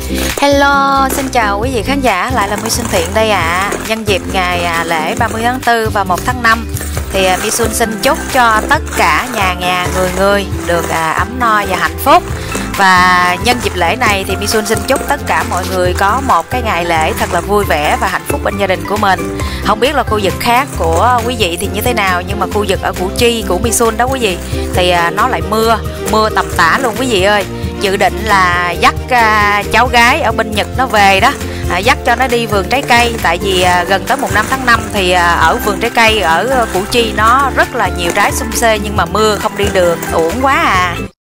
Hello, xin chào quý vị khán giả, lại là My Xuân Thiện đây ạ. Nhân dịp ngày lễ 30 tháng 4 và 1 tháng 5 thì My Xuân xin chúc cho tất cả nhà người được ấm no và hạnh phúc. Và nhân dịp lễ này thì My Xuân xin chúc tất cả mọi người có một cái ngày lễ thật là vui vẻ và hạnh phúc bên gia đình của mình. Không biết là khu vực khác của quý vị thì như thế nào, nhưng mà khu vực ở Củ Chi của My Xuân đó quý vị thì nó lại mưa tầm tã luôn quý vị ơi. Dự định là dắt cháu gái ở bên Nhật nó về đó, dắt cho nó đi vườn trái cây. Tại vì gần tới mùng 5 tháng 5 thì ở vườn trái cây ở Củ Chi nó rất là nhiều trái xum xê, nhưng mà mưa không đi được, uổng quá à.